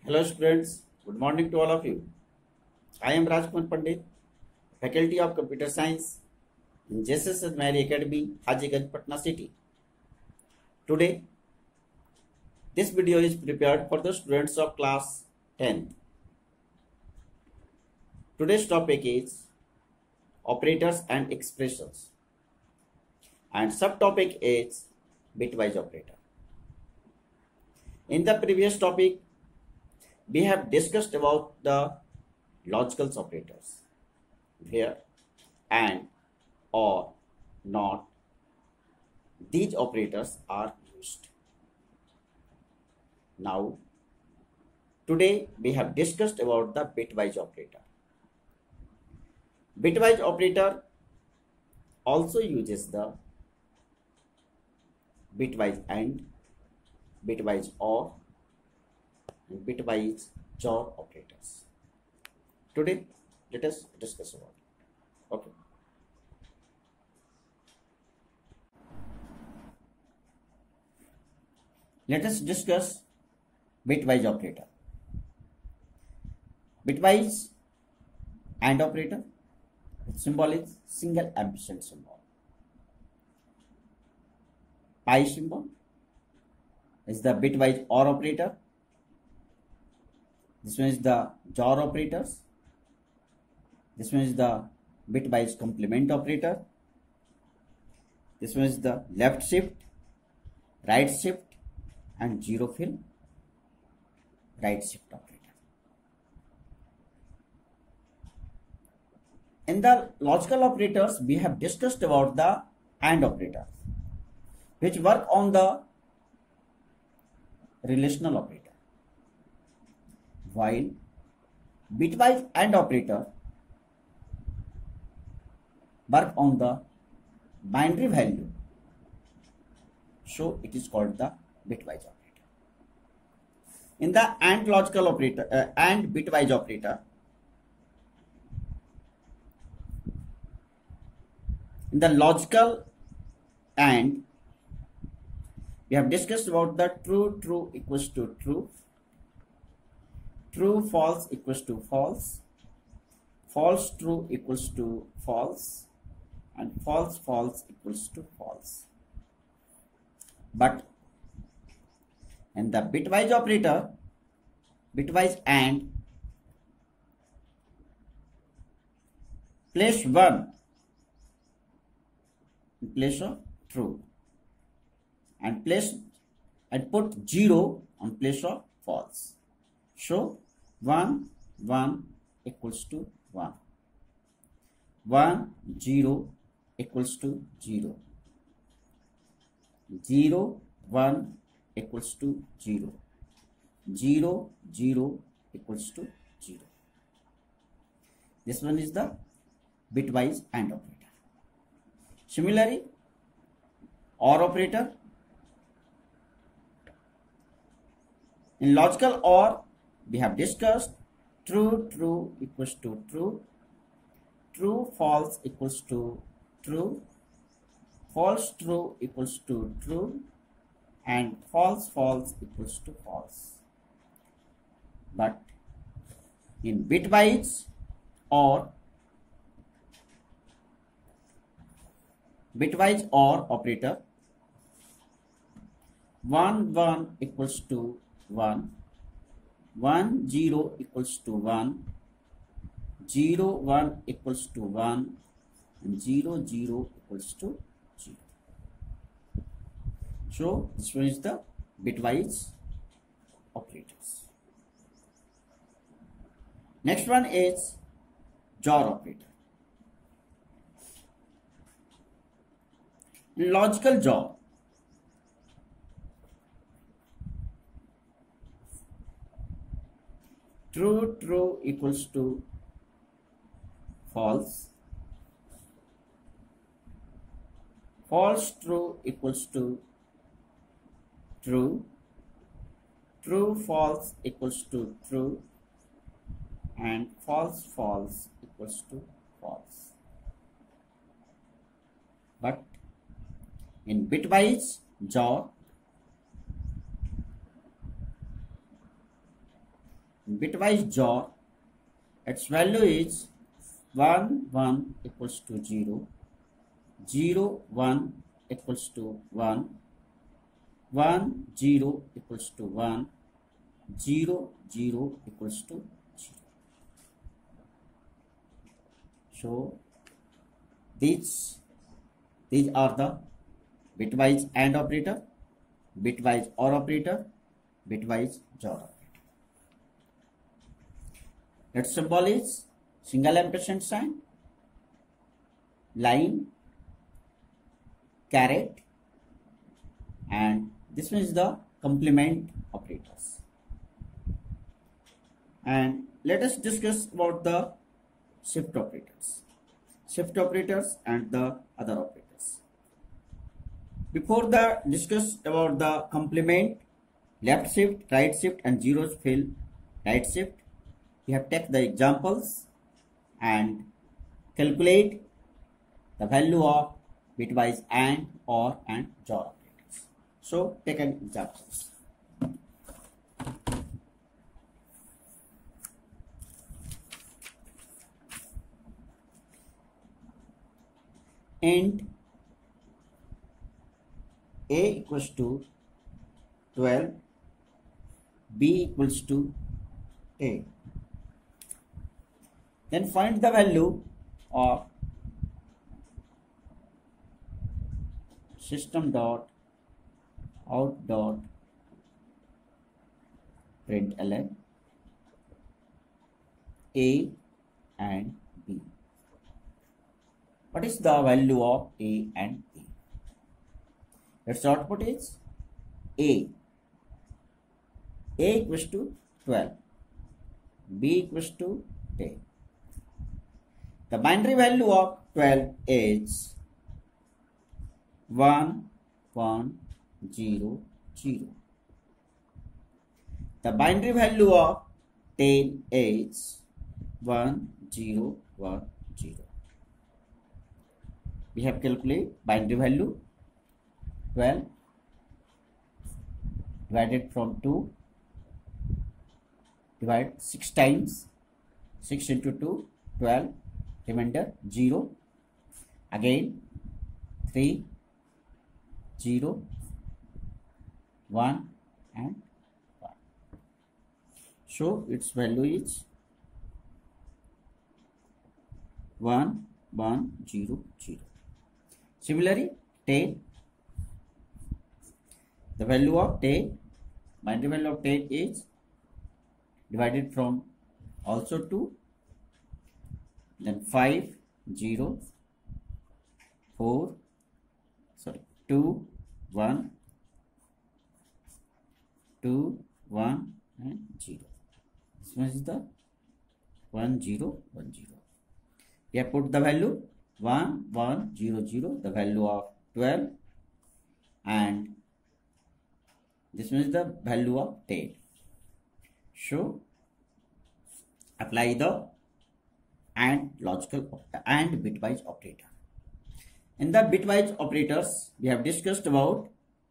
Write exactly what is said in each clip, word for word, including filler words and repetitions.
Hello students, good morning to all of you. I am Rajkumar Pandit, Faculty of Computer Science in J S S Mary Academy, Hajiganj, Patna City. Today, this video is prepared for the students of class tenth. Today's topic is operators and expressions, and subtopic is bitwise operator. In the previous topic, we have discussed about the logical operators, where and, or, not, these operators are used. Now, today we have discussed about the bitwise operator. Bitwise operator also uses the bitwise AND, bitwise OR, and bitwise J O R operators. Today, let us discuss about it. Okay. Let us discuss bitwise operator. Bitwise AND operator, its symbol is single ampersand symbol. Pi symbol is the bitwise OR operator. This one is the J O R operators. This one is the bitwise complement operator. This one is the left shift, right shift, and zero fill right shift operator. In the logical operators, we have discussed about the AND operator, which work on the relational operator, while bitwise AND operator work on the binary value, so it is called the bitwise operator. In the AND logical operator uh, AND bitwise operator, in the logical AND, we have discussed about the true true equals to true, true false equals to false, false true equals to false, and false false equals to false. But in the bitwise operator, bitwise AND, place one in place of true, and place and put zero on place of false. So one one equals to one, one zero equals to zero, zero one equals to zero, zero zero equals to zero. This one is the bitwise AND operator. Similarly, OR operator, in logical OR, we have discussed true true equals to true, true false equals to true, false true equals to true, and false false equals to false. But in bitwise OR, bitwise OR operator, one one equals to one, one zero equals to one, zero one equals to one, and zero zero equals to zero. So this one is the bitwise operators. Next one is J O R operator. In logical J O R, true true equals to false, false true equals to true, true false equals to true, and false false equals to false. But in bitwise J O R, bitwise J O R, its value is one, one equals to zero, zero, one equals to one, one, zero equals to one, zero, zero equals to zero. So these these are the bitwise AND operator, bitwise OR operator, bitwise J O R operator. Its symbol is single ampersand sign, line, caret, and this one is the complement operators. And let us discuss about the shift operators, shift operators and the other operators. Before the discuss about the complement, left shift, right shift and zero fill right shift, we have take the examples and calculate the value of bitwise AND, OR and J O R operators. So take an example. Int A equals to twelve, B equals to ten. Then find the value of system dot out dot println A and B. What is the value of A and B? Its output is A. A equals to twelve, B equals to ten. The binary value of twelve is one, one, zero, zero. The binary value of ten is one, zero, one, zero. We have calculated binary value twelve divided from two, divide six times, six into two, twelve, remainder zero, again three, zero, one and one. So its value is one, one, zero, zero. Similarly, ten, the value of ten, binary value of ten is divided from also two, then five, zero, four, sorry, two, one, two, one and zero. This one is the one, zero, one, zero. We have put the value one, one, zero, zero, the value of twelve, and this one is the value of ten. So apply the AND logical AND bitwise operator. In the bitwise operators, we have discussed about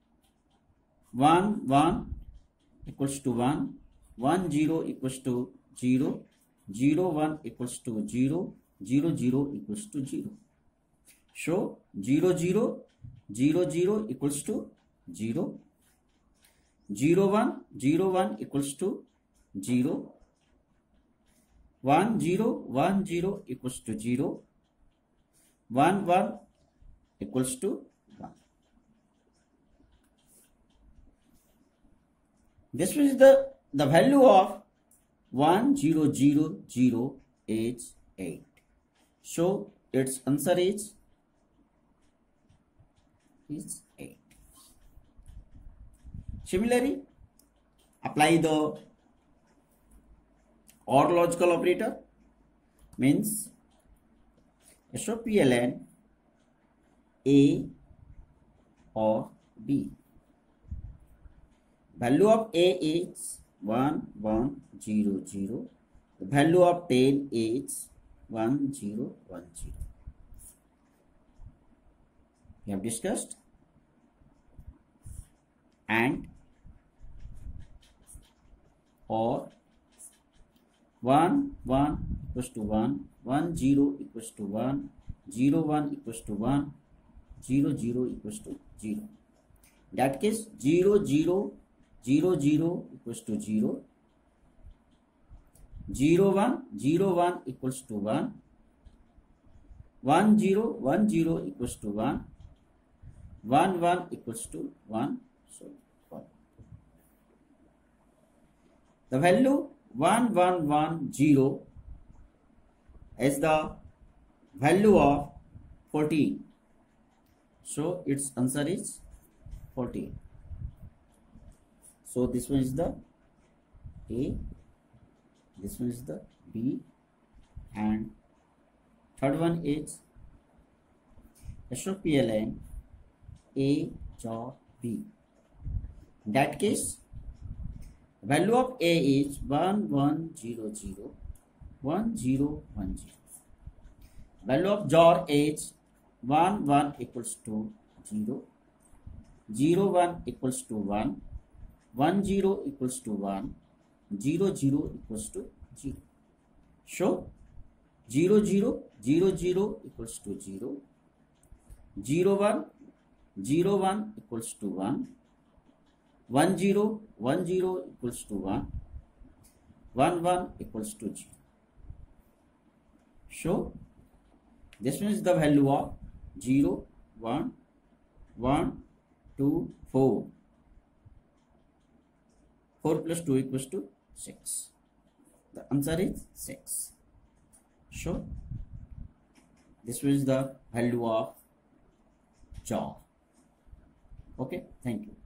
one, one equals to one, one, zero equals to zero, zero, one equals to zero, zero, zero equals to zero. So zero, zero, zero, zero equals to zero, zero, one, zero, one equals to zero, one, zero, one, zero equals to zero, one, one equals to one. This is the, the value of one, zero, zero, zero is eight. So its answer is, is eight. Similarly, apply the OR logical operator, means SOPLN A or B. Value of A is one, one, zero, zero. The value of ten is one, zero, one, zero. We have discussed AND, OR one one equals to one, one zero equals to one, zero one equals to one, zero zero equals to zero. In that case, zero zero zero zero equals to zero, zero one zero one equals to one, one zero one zero equals to one, one one equals to one. So one. The value one one one zero is the value of fourteen. So its answer is fourteen. So this one is the A, this one is the B, and third one is S O P L N A job B. In that case, value of A is one one zero zero, one zero one zero. Value of J O R is one one equals to zero, zero one equals to one, one zero equals to one, zero zero equals to zero. So zero zero zero zero equals to zero, zero one zero one equals to one, one zero one zero equals to one, one one equals to zero. So this one is the value of zero, one, one, two, four. four plus two equals to six. The answer is six. So this is the value of J O R. Okay, thank you.